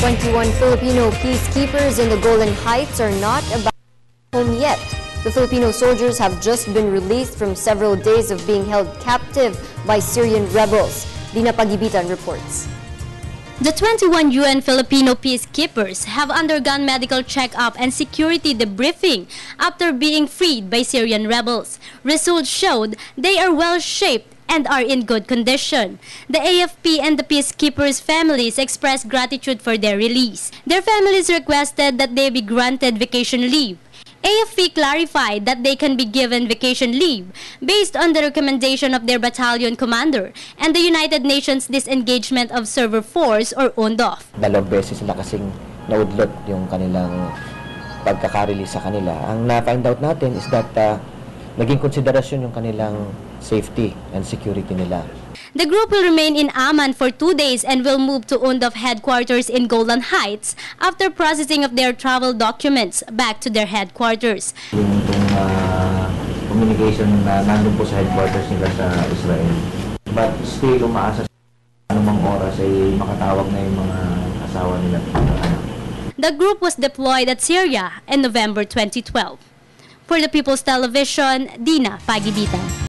21 Filipino peacekeepers in the Golan Heights are not about home yet. The Filipino soldiers have just been released from several days of being held captive by Syrian rebels. Dina Pagibitan reports. The 21 UN Filipino peacekeepers have undergone medical check-up and security debriefing after being freed by Syrian rebels. Results showed they are well-shaped and are in good condition. The AFP and the peacekeepers' families expressed gratitude for their release. Their families requested that they be granted vacation leave. AFP clarified that they can be given vacation leave based on the recommendation of their battalion commander and the United Nations Disengagement Observer Force or UNDOF. Dalawang beses na kasing naudlot yung kanilang pagkaka-release sa kanila. Ang na-find out natin is that naging konsiderasyon yung kanilang safety and security nila. The group will remain in Amman for 2 days and will move to UNDOF headquarters in Golan Heights after processing of their travel documents back to their headquarters. Yung communication na nandun po sa headquarters nila sa Israel. But still, umaasa sa anumang oras ay makatawag na yung mga asawa nila. The group was deployed at Syria in November 2012. For the People's Television, Dina Pagibitan.